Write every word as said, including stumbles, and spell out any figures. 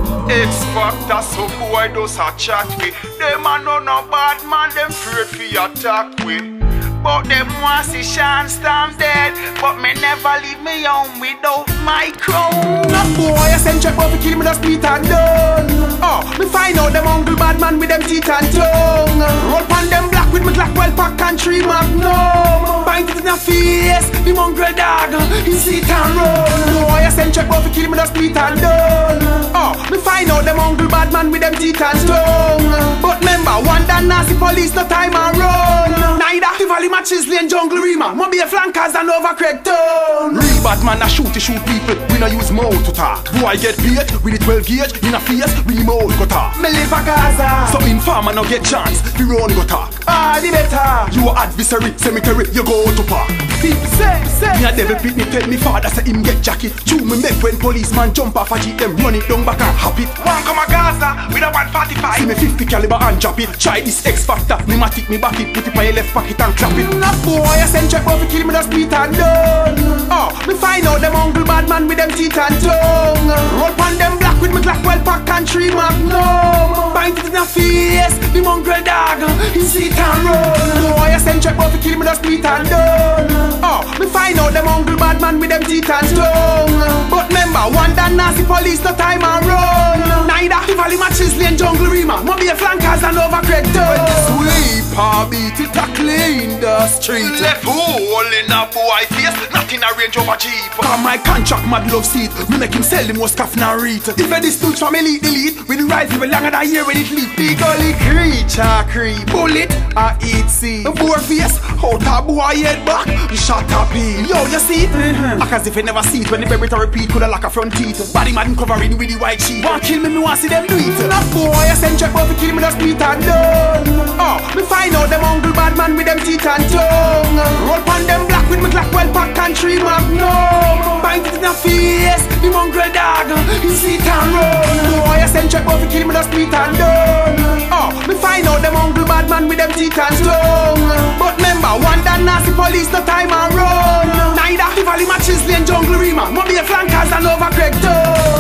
X Factor, some boy does a chat with. Them a no no bad man, them afraid fi attack with. But them want see Shawn Storm dead. But me never leave me home without my crown. No boy, I send check but fi kill me the split and done. Oh, me find out them hungry bad man with them teeth and tongue. Roll pan them black with me Glock well pack and three magnum. Bind it in the face, the mongrel dog, he sit and run. Boy, I send check but fi kill me the split and done. Oh, me find out them hungry bad man with them teeth and tongue. But remember, one that nasty police no time and run. Neither the valley matches lane jungle rima. Mo be a flankers and over Craig Town. Real bad man a shoot to shoot people. We no use mouth to talk. Boy get beat with the twelve gauge in a face. We mouth go talk. Me live a Gaza, so informer no get chance. The round go talk. Ah, the better. You a adversary, cemetery, you go to park. People say, say, me a devil pit me tell me father say him get jacket. Chew me make when policeman jump off a jeep them run it down back and hop it. One come a Gaza with a one forty-five. See me fifty caliber and drop it. Try this X Factor, me matic me back it, put it on your left pocket and clap it. No boy, I send check but fi kill me the split and done. Oh, me find out them hungry bad man with them teeth and tongue. Roll pan them black with me Glock well pack and three magnum. Bind it in the face, the mongrel dog, he sit and run. Boy, I send check but fi kill me the split and done. Oh, me find out them hungry bad man with them teeth and tongue. But remember, one that nasty police no time and run. Neither the valley matches lane jungle rima. Mo be a flankers and over Craig Town. Sweeper beat it a clean the street. Left hole in a boy face, not in a range of a jeep. Cause my contract mad love seat. Me make him sell him most scaff and read. If a dispute from elite delete, with the right people longer than year when it leak. Big gully creature creep, bullet I eat see. The boar face, out a boy head back, you shot a peel. Yo, you see it? Mm-hmm. Act as if you never see it when the baby to repeat coulda like a front teeth. Body man covering with the white sheet. Want kill me, me want see them do it. No boy, I send check but fi kill me the split and done. Oh, me find out them hungry bad man with them teeth and tongue. Roll pan them black with me Glock well pack and three magnum. Bind it in the face, the mongrel dog, he sit and run. Boy, I send check but fi kill me the split and done. Oh, me find out them hungry bad man with them teeth and tongue. But remember, one that nasty police no time and run. Neither the valley matches lane jungle rima. Mo be a flankers and over Craig Town.